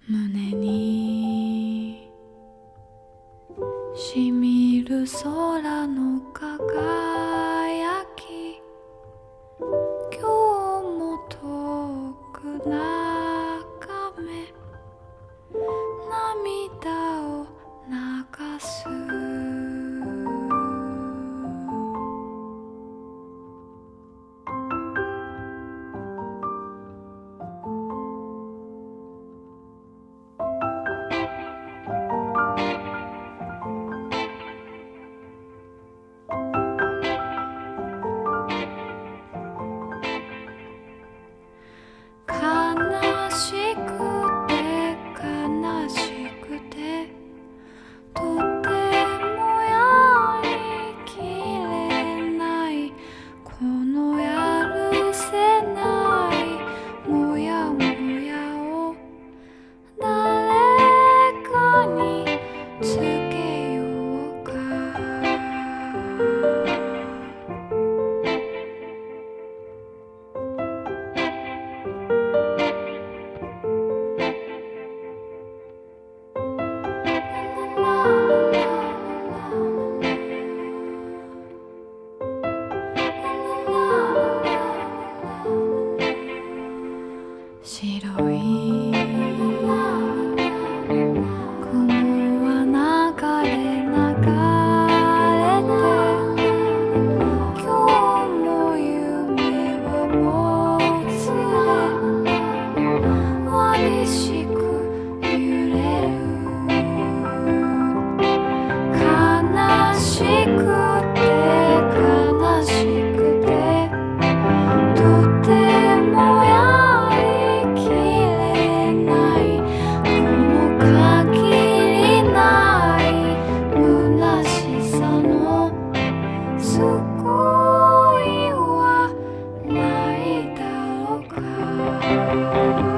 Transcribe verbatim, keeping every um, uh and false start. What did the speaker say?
胸にしみる空の輝き、今日も遠く眺め涙を流す。悲しくて悲しくてとてもやりきれない、このやるせないもやもやを誰かにつけようか。白い雲は流れ流れて、今日も夢はもうすれわびしく揺れる。悲しくて悲しくてとてもやりきれない、この限りない虚しさの救いはないだろうか。